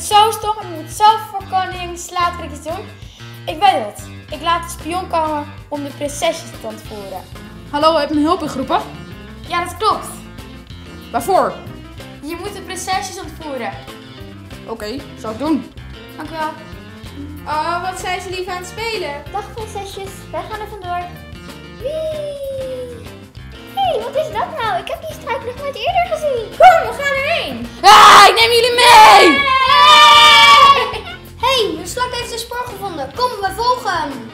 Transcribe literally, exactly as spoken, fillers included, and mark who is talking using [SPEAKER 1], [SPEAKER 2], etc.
[SPEAKER 1] zo stom. Ik moet zelf voor koning slaatrekjes doen. Ik weet het. Ik laat de spion komen om de prinsesjes te ontvoeren.
[SPEAKER 2] Hallo, heb je me hulp ingeroepen?
[SPEAKER 1] Ja, dat klopt.
[SPEAKER 2] Waarvoor?
[SPEAKER 1] Je moet de prinsesjes ontvoeren.
[SPEAKER 2] Oké, okay, zal ik doen.
[SPEAKER 1] Dank u wel.
[SPEAKER 3] Oh, wat zijn ze lief aan het spelen.
[SPEAKER 4] Dag prinsesjes, wij gaan er vandoor. Wee! Hé, hey, wat is dat nou? Ik heb die struik nog nooit eerder gezien.
[SPEAKER 3] Kom, we gaan erheen.
[SPEAKER 2] Ah, ik neem jullie mee!
[SPEAKER 4] Hé, hey, de slak heeft zijn spoor gevonden. Kom, we volgen hem.